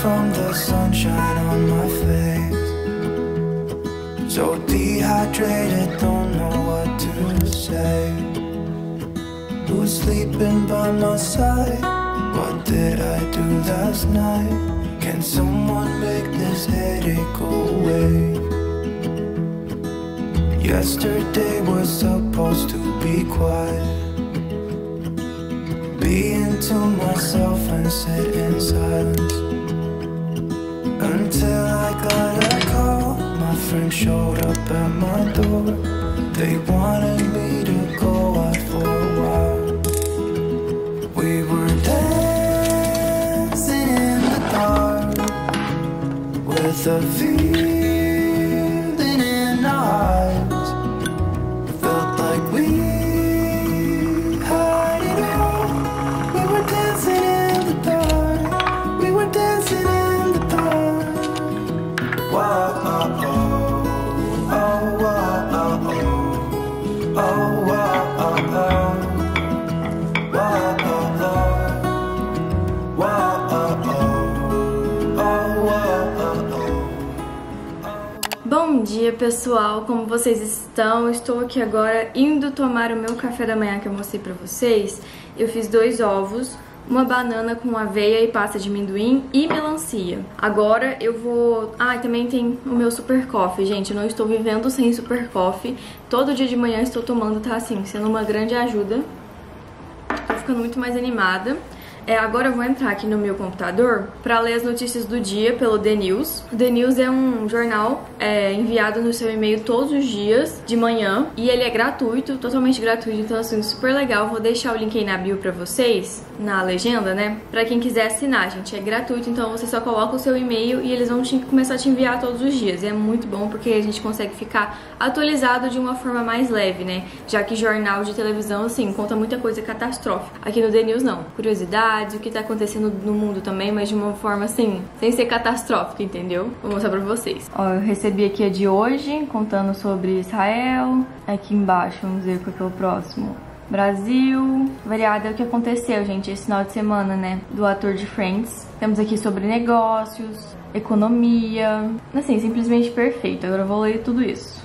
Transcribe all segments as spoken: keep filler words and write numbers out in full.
from the sunshine on my face. So dehydrated, don't know what to say. Who's sleeping by my side? What did I do last night? Can someone make this headache go away? Yesterday was supposed to be quiet. Being to myself and sit in silence. Until I got a call, my friend showed up at my door. They wanted me to go out for a while. We were dancing in the dark with a feeling in our eyes. Felt like we had it all. We were dancing in the dark. We were dancing in the dark. Whoa, oh, oh, oh, whoa, oh, oh, oh, whoa, oh, oh. Bom dia, pessoal, como vocês estão? Estou aqui agora indo tomar o meu café da manhã que eu mostrei pra vocês. Eu fiz dois ovos, uma banana com aveia e pasta de amendoim e melancia. Agora eu vou... Ah, também tem o meu super coffee, gente. Eu não estou vivendo sem super coffee. Todo dia de manhã estou tomando, tá assim, sendo uma grande ajuda. Tô ficando muito mais animada. É, agora eu vou entrar aqui no meu computador para ler as notícias do dia pelo The News. O The News é um jornal é, enviado no seu e-mail todos os dias de manhã e ele é gratuito, totalmente gratuito, então assim, super legal. Vou deixar o link aí na bio pra vocês, na legenda, né? Pra quem quiser assinar, gente, é gratuito, então você só coloca o seu e-mail e eles vão te, começar a te enviar todos os dias. E é muito bom porque a gente consegue ficar atualizado de uma forma mais leve, né? Já que jornal de televisão, assim, conta muita coisa catastrófica. Aqui no The News, não. Curiosidade, o que tá acontecendo no mundo também, mas de uma forma assim, sem ser catastrófica, entendeu? Vou mostrar pra vocês. Ó, eu recebi aqui a de hoje, contando sobre Israel. Aqui embaixo, vamos ver qual que é o próximo. Brasil. Variado é o que aconteceu, gente, esse final de semana, né? Do ator de Friends. Temos aqui sobre negócios, economia. Assim, simplesmente perfeito. Agora eu vou ler tudo isso.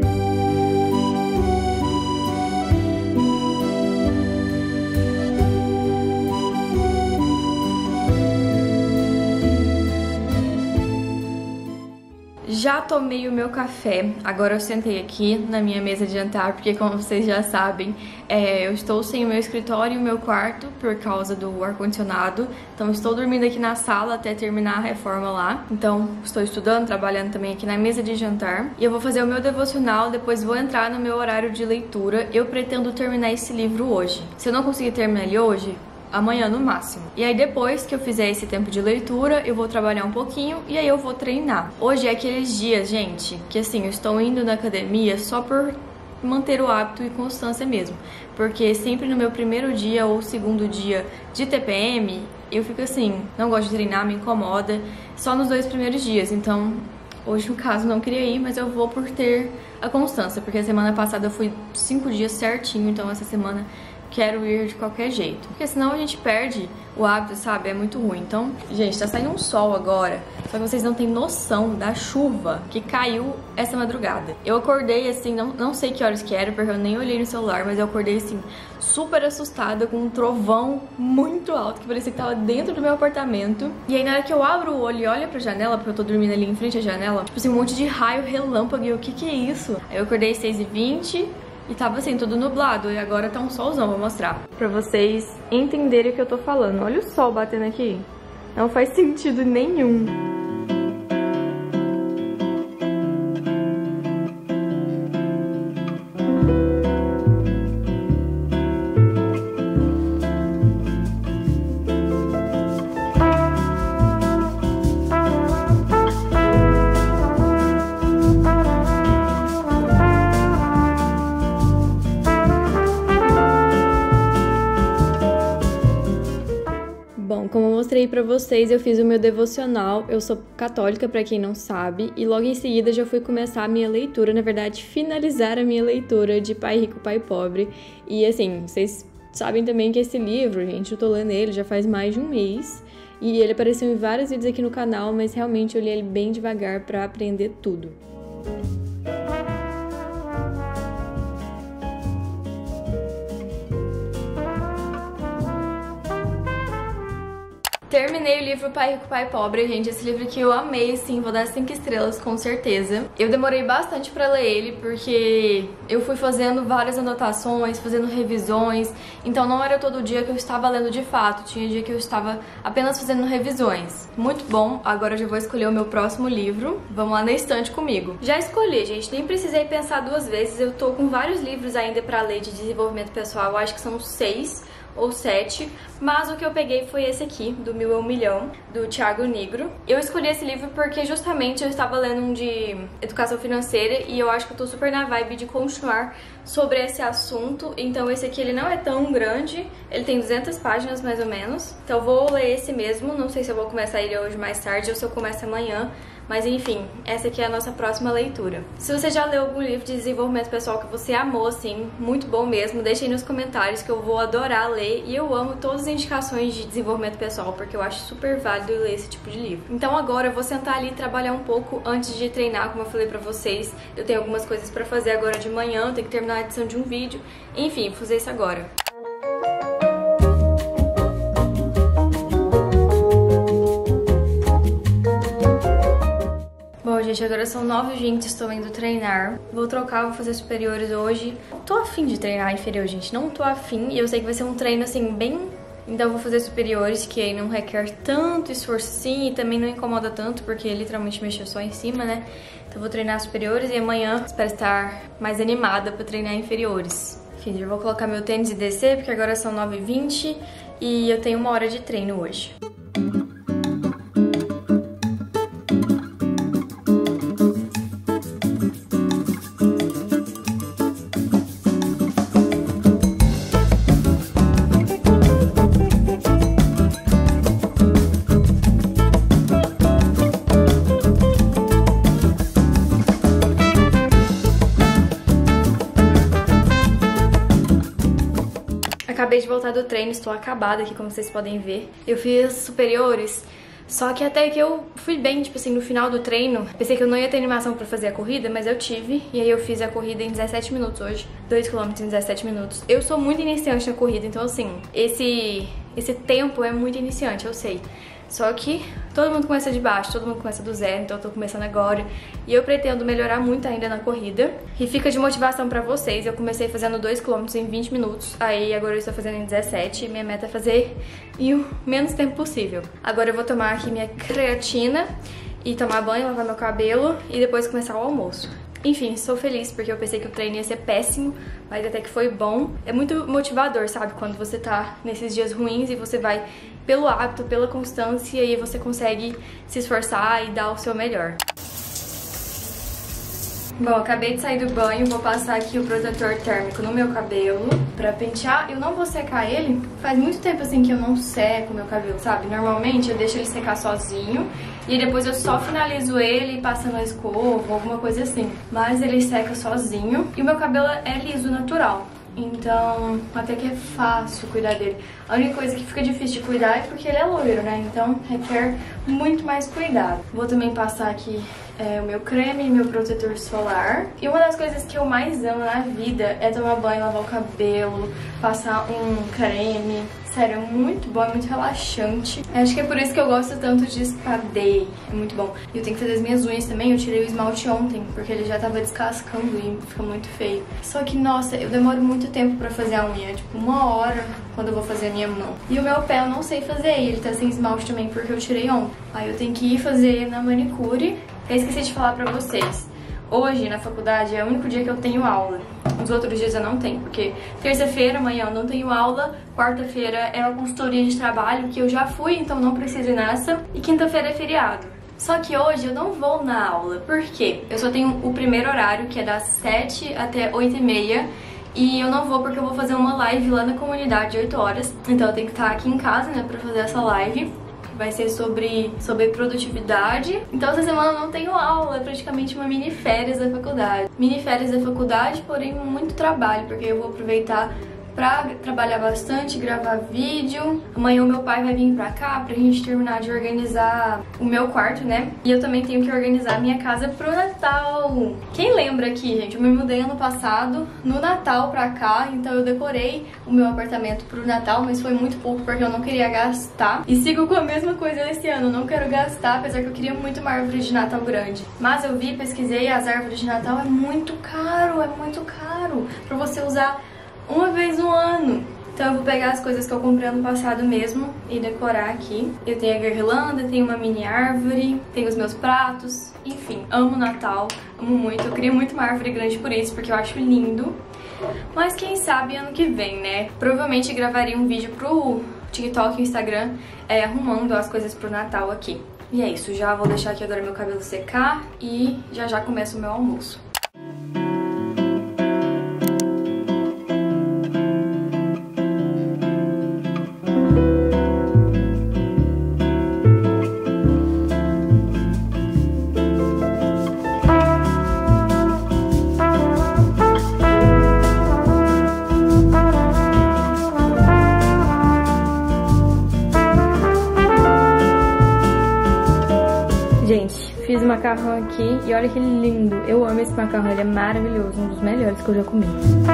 Já tomei o meu café, agora eu sentei aqui na minha mesa de jantar, porque como vocês já sabem, é, eu estou sem o meu escritório e o meu quarto por causa do ar-condicionado, então estou dormindo aqui na sala até terminar a reforma lá. Então estou estudando, trabalhando também aqui na mesa de jantar, e eu vou fazer o meu devocional, depois vou entrar no meu horário de leitura. Eu pretendo terminar esse livro hoje. Se eu não conseguir terminar ele hoje, amanhã no máximo. E aí depois que eu fizer esse tempo de leitura, eu vou trabalhar um pouquinho e aí eu vou treinar. Hoje é aqueles dias, gente, que assim, eu estou indo na academia só por manter o hábito e constância mesmo. Porque sempre no meu primeiro dia ou segundo dia de T P M, eu fico assim, não gosto de treinar, me incomoda, só nos dois primeiros dias. Então, hoje no caso não queria ir, mas eu vou por ter a constância, porque a semana passada eu fui cinco dias certinho, então essa semana quero ir de qualquer jeito, porque senão a gente perde o hábito, sabe? É muito ruim. Então, gente, tá saindo um sol agora, só que vocês não têm noção da chuva que caiu essa madrugada. Eu acordei assim, não, não sei que horas que era, porque eu nem olhei no celular, mas eu acordei assim, super assustada, com um trovão muito alto, que parecia que tava dentro do meu apartamento. E aí na hora que eu abro o olho e olho pra janela, porque eu tô dormindo ali em frente à janela, tipo assim, um monte de raio, relâmpago, e eu, o que que é isso? Aí eu acordei às seis e vinte, e tava assim, tudo nublado, e agora tá um solzão, vou mostrar pra vocês entenderem o que eu tô falando. Olha o sol batendo aqui, não faz sentido nenhum. Como eu mostrei pra vocês, eu fiz o meu devocional. Eu sou católica, pra quem não sabe, e logo em seguida já fui começar a minha leitura, na verdade, finalizar a minha leitura de Pai Rico, Pai Pobre. E assim, vocês sabem também que esse livro, gente, eu tô lendo ele já faz mais de um mês. E ele apareceu em vários vídeos aqui no canal, mas realmente eu li ele bem devagar pra aprender tudo. Terminei o livro Pai Rico, Pai Pobre, gente. Esse livro que eu amei, sim, vou dar cinco estrelas, com certeza. Eu demorei bastante pra ler ele, porque eu fui fazendo várias anotações, fazendo revisões, então não era todo dia que eu estava lendo de fato, tinha dia que eu estava apenas fazendo revisões. Muito bom, agora eu já vou escolher o meu próximo livro. Vamos lá na estante comigo. Já escolhi, gente, nem precisei pensar duas vezes, eu tô com vários livros ainda pra ler de desenvolvimento pessoal, eu acho que são seis ou sete, mas o que eu peguei foi esse aqui, do Mil é um Milhão, do Thiago Nigro. Eu escolhi esse livro porque justamente eu estava lendo um de educação financeira e eu acho que eu tô super na vibe de continuar sobre esse assunto, então esse aqui ele não é tão grande, ele tem duzentas páginas mais ou menos, então eu vou ler esse mesmo, não sei se eu vou começar ele hoje mais tarde ou se eu começo amanhã, mas enfim, essa aqui é a nossa próxima leitura. Se você já leu algum livro de desenvolvimento pessoal que você amou, assim, muito bom mesmo, deixa aí nos comentários que eu vou adorar ler. E eu amo todas as indicações de desenvolvimento pessoal, porque eu acho super válido ler esse tipo de livro. Então agora eu vou sentar ali e trabalhar um pouco antes de treinar, como eu falei pra vocês. Eu tenho algumas coisas pra fazer agora de manhã, eu tenho que terminar a edição de um vídeo. Enfim, vou fazer isso agora. Bom, gente, agora são nove e vinte, estou indo treinar. Vou trocar, vou fazer superiores hoje. Tô afim de treinar inferior, gente, não tô afim. E eu sei que vai ser um treino, assim, bem... Então eu vou fazer superiores, que aí não requer tanto esforço assim e também não incomoda tanto, porque literalmente mexeu só em cima, né? Então eu vou treinar superiores e amanhã espero estar mais animada pra treinar inferiores. Enfim, já vou colocar meu tênis e descer, porque agora são nove e vinte e eu tenho uma hora de treino hoje. Acabei de voltar do treino, estou acabada aqui, como vocês podem ver. Eu fiz superiores, só que até que eu fui bem, tipo assim, no final do treino. Pensei que eu não ia ter animação pra fazer a corrida, mas eu tive. E aí eu fiz a corrida em dezessete minutos hoje. dois quilômetros em dezessete minutos. Eu sou muito iniciante na corrida, então assim, esse, esse tempo é muito iniciante, eu sei. Só que todo mundo começa de baixo, todo mundo começa do zero, então eu tô começando agora. E eu pretendo melhorar muito ainda na corrida. E fica de motivação pra vocês. Eu comecei fazendo dois quilômetros em vinte minutos, aí agora eu estou fazendo em dezessete. Minha meta é fazer em o menos tempo possível. Agora eu vou tomar aqui minha creatina e tomar banho, lavar meu cabelo e depois começar o almoço. Enfim, sou feliz porque eu pensei que o treino ia ser péssimo, mas até que foi bom. É muito motivador, sabe? Quando você tá nesses dias ruins e você vai pelo hábito, pela constância, e aí você consegue se esforçar e dar o seu melhor. Bom, acabei de sair do banho, vou passar aqui o protetor térmico no meu cabelo pra pentear. Eu não vou secar ele, faz muito tempo assim que eu não seco o meu cabelo, sabe? Normalmente eu deixo ele secar sozinho e depois eu só finalizo ele passando a escova, alguma coisa assim. Mas ele seca sozinho e o meu cabelo é liso, natural. Então, até que é fácil cuidar dele. A única coisa que fica difícil de cuidar é porque ele é loiro, né? Então, requer muito mais cuidado. Vou também passar aqui é, o meu creme e meu protetor solar. E uma das coisas que eu mais amo na vida é tomar banho, lavar o cabelo, passar um creme. Sério, é muito bom, é muito relaxante. Acho que é por isso que eu gosto tanto de Spa Day. É muito bom. E eu tenho que fazer as minhas unhas também. Eu tirei o esmalte ontem, porque ele já tava descascando e fica muito feio. Só que, nossa, eu demoro muito tempo pra fazer a unha. Tipo, uma hora quando eu vou fazer a minha mão. E o meu pé eu não sei fazer. E ele tá sem esmalte também, porque eu tirei ontem. Aí eu tenho que ir fazer na manicure. Eu esqueci de falar pra vocês. Hoje, na faculdade, é o único dia que eu tenho aula. Os outros dias eu não tenho, porque terça-feira, amanhã eu não tenho aula, quarta-feira é uma consultoria de trabalho que eu já fui, então não preciso ir nessa, e quinta-feira é feriado. Só que hoje eu não vou na aula, por quê? Eu só tenho o primeiro horário, que é das sete até oito e meia, e eu não vou porque eu vou fazer uma live lá na comunidade de oito horas, então eu tenho que estar aqui em casa, né, pra fazer essa live. Vai ser sobre, sobre produtividade. Então essa semana eu não tenho aula, é praticamente uma mini férias da faculdade. Mini férias da faculdade, porém muito trabalho, porque eu vou aproveitar pra trabalhar bastante, gravar vídeo. Amanhã o meu pai vai vir pra cá pra gente terminar de organizar o meu quarto, né? E eu também tenho que organizar a minha casa pro Natal. Quem lembra aqui, gente? Eu me mudei ano passado, no Natal pra cá, então eu decorei o meu apartamento pro Natal, mas foi muito pouco porque eu não queria gastar. E sigo com a mesma coisa esse ano, não quero gastar, apesar que eu queria muito uma árvore de Natal grande. Mas eu vi, pesquisei, as árvores de Natal é muito caro, é muito caro pra você usar uma vez no ano. Então eu vou pegar as coisas que eu comprei ano passado mesmo e decorar aqui. Eu tenho a guirlanda, tenho uma mini árvore, tenho os meus pratos, enfim, amo Natal, amo muito. Eu queria muito uma árvore grande por isso, porque eu acho lindo. Mas quem sabe ano que vem, né? Provavelmente gravaria um vídeo pro TikTok e Instagram é, arrumando as coisas pro Natal aqui. E é isso, já vou deixar aqui agora meu cabelo secar e já já começa o meu almoço. Gente, fiz o macarrão aqui e olha que lindo. Eu amo esse macarrão, ele é maravilhoso, um dos melhores que eu já comi.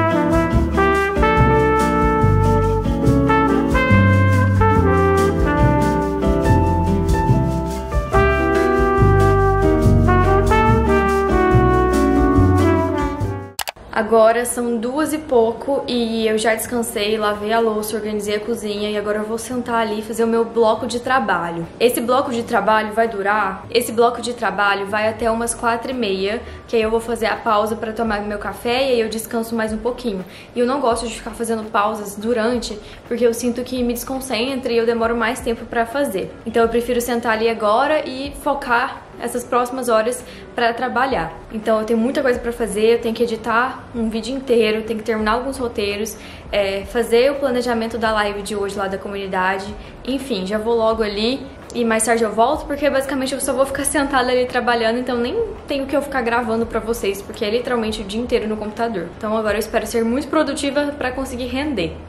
Agora são duas e pouco e eu já descansei, lavei a louça, organizei a cozinha e agora eu vou sentar ali e fazer o meu bloco de trabalho. Esse bloco de trabalho vai durar? Esse bloco de trabalho vai até umas quatro e meia, que aí eu vou fazer a pausa para tomar meu café e aí eu descanso mais um pouquinho. E eu não gosto de ficar fazendo pausas durante, porque eu sinto que me desconcentra e eu demoro mais tempo para fazer. Então eu prefiro sentar ali agora e focar essas próximas horas para trabalhar. Então eu tenho muita coisa para fazer, eu tenho que editar um vídeo inteiro, tenho que terminar alguns roteiros, é, fazer o planejamento da live de hoje lá da comunidade, enfim, já vou logo ali e mais tarde eu volto, porque basicamente eu só vou ficar sentada ali trabalhando, então nem tenho que eu ficar gravando pra vocês, porque é literalmente o dia inteiro no computador. Então agora eu espero ser muito produtiva para conseguir render.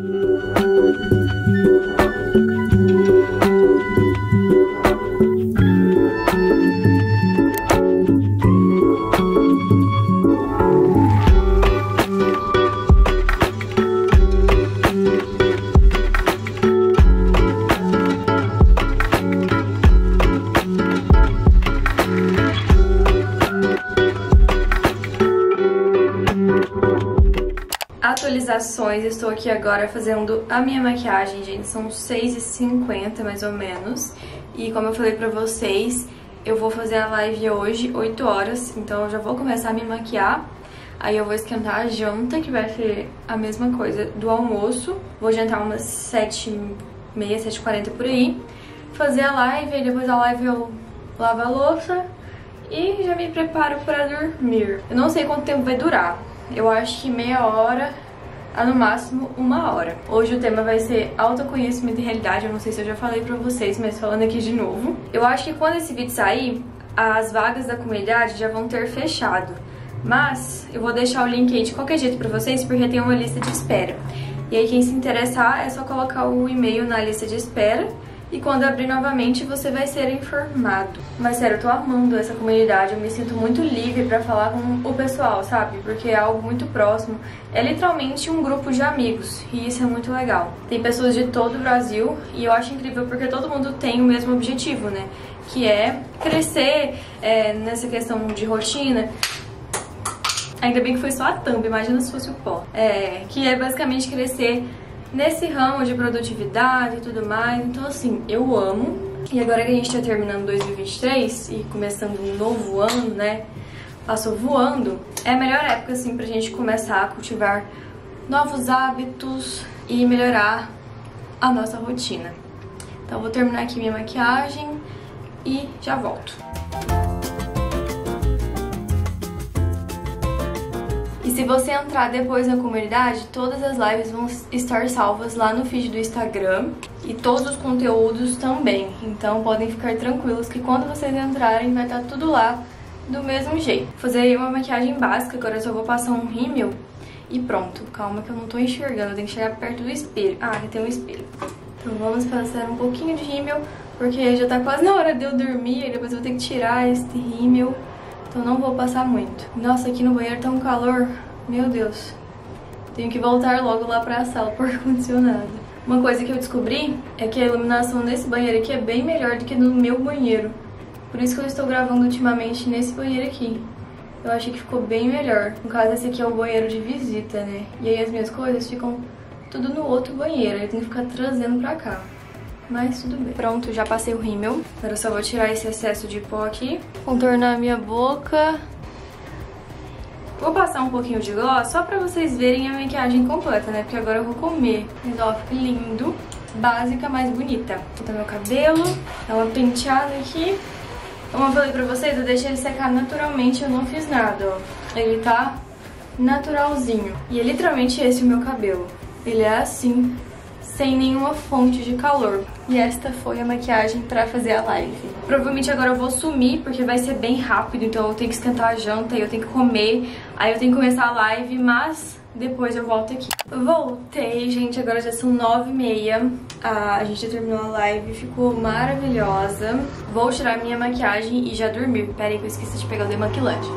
Atualizações, estou aqui agora fazendo a minha maquiagem, gente, são seis e cinquenta mais ou menos, e como eu falei pra vocês, eu vou fazer a live hoje, oito horas, então eu já vou começar a me maquiar, aí eu vou esquentar a janta, que vai ser a mesma coisa do almoço, vou jantar umas sete e meia, sete e quarenta por aí, fazer a live, e depois da live eu lavo a louça e já me preparo pra dormir. Eu não sei quanto tempo vai durar, eu acho que meia hora a no máximo uma hora. Hoje o tema vai ser autoconhecimento e realidade, eu não sei se eu já falei pra vocês, mas falando aqui de novo. Eu acho que quando esse vídeo sair, as vagas da comunidade já vão ter fechado, mas eu vou deixar o link aí de qualquer jeito pra vocês, porque tem uma lista de espera. E aí quem se interessar é só colocar o e-mail na lista de espera, e quando abrir novamente você vai ser informado. Mas sério, eu tô amando essa comunidade, eu me sinto muito livre pra falar com o pessoal, sabe? Porque é algo muito próximo, é literalmente um grupo de amigos, e isso é muito legal. Tem pessoas de todo o Brasil, e eu acho incrível porque todo mundo tem o mesmo objetivo, né? Que é crescer é, nessa questão de rotina. Ainda bem que foi só a thumb, imagina se fosse o pó. É, que é basicamente crescer nesse ramo de produtividade e tudo mais. Então assim, eu amo. E agora que a gente tá terminando dois mil e vinte e três e começando um novo ano, né, passou voando, é a melhor época assim pra gente começar a cultivar novos hábitos e melhorar a nossa rotina. Então eu vou terminar aqui minha maquiagem e já volto. E se você entrar depois na comunidade, todas as lives vão estar salvas lá no feed do Instagram e todos os conteúdos também. Então podem ficar tranquilos que quando vocês entrarem vai estar tudo lá do mesmo jeito. Vou fazer aí uma maquiagem básica, agora eu só vou passar um rímel e pronto. Calma que eu não tô enxergando, eu tenho que chegar perto do espelho. Ah, aqui tem um espelho. Então vamos passar um pouquinho de rímel, porque já tá quase na hora de eu dormir e depois eu vou ter que tirar este rímel. Então não vou passar muito. Nossa, aqui no banheiro tá um calor. Meu Deus. Tenho que voltar logo lá pra sala por ar-condicionado. Uma coisa que eu descobri é que a iluminação nesse banheiro aqui é bem melhor do que no meu banheiro. Por isso que eu estou gravando ultimamente nesse banheiro aqui. Eu achei que ficou bem melhor. No caso, esse aqui é o banheiro de visita, né? E aí as minhas coisas ficam tudo no outro banheiro. Eu tenho que ficar trazendo pra cá. Mas tudo bem. Pronto, já passei o rímel. Agora eu só vou tirar esse excesso de pó aqui. Contornar a minha boca. Vou passar um pouquinho de gloss só pra vocês verem a maquiagem completa, né? Porque agora eu vou comer. Mas ó, fica lindo. Básica, mas bonita. Botar meu cabelo. Dar uma penteada aqui. Como eu falei pra vocês, eu deixei ele secar naturalmente. Eu não fiz nada, ó. Ele tá naturalzinho. E é literalmente esse o meu cabelo. Ele é assim, sem nenhuma fonte de calor. E esta foi a maquiagem pra fazer a live. Provavelmente agora eu vou sumir, porque vai ser bem rápido, então eu tenho que esquentar a janta e eu tenho que comer. Aí eu tenho que começar a live, mas depois eu volto aqui. Voltei, gente, agora já são nove e meia. Ah, a gente já terminou a live, ficou maravilhosa. Vou tirar minha maquiagem e já dormir. Pera aí que eu esqueci de pegar o demaquilante.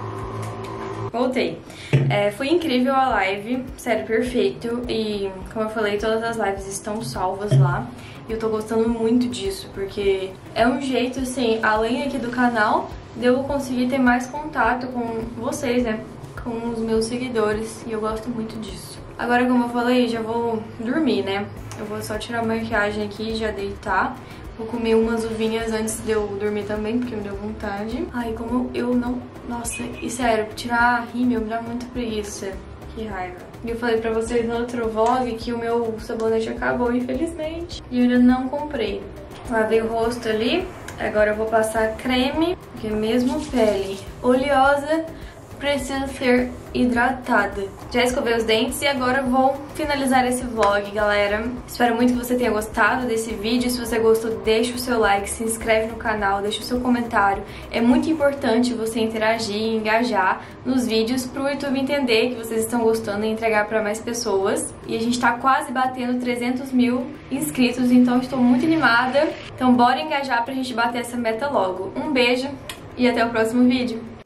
Voltei. É, foi incrível a live, sério, perfeito. E como eu falei, todas as lives estão salvas lá. E eu tô gostando muito disso, porque é um jeito, assim, além aqui do canal, de eu conseguir ter mais contato com vocês, né? Com os meus seguidores. E eu gosto muito disso. Agora, como eu falei, já vou dormir, né? Eu vou só tirar a maquiagem aqui e já deitar. Vou comer umas uvinhas antes de eu dormir também, porque me deu vontade. Ai, como eu não... Nossa, e sério, tirar rímel me dá muita preguiça. Que raiva. E eu falei pra vocês no outro vlog que o meu sabonete acabou, infelizmente. E eu ainda não comprei. Lavei o rosto ali. Agora eu vou passar creme, porque mesmo pele oleosa precisa ser hidratada. Já escovei os dentes e agora vou finalizar esse vlog, galera. Espero muito que você tenha gostado desse vídeo. Se você gostou, deixa o seu like, se inscreve no canal, deixa o seu comentário. É muito importante você interagir e engajar nos vídeos pro YouTube entender que vocês estão gostando e entregar para mais pessoas. E a gente tá quase batendo trezentos mil inscritos, então estou muito animada. Então bora engajar pra gente bater essa meta logo. Um beijo e até o próximo vídeo.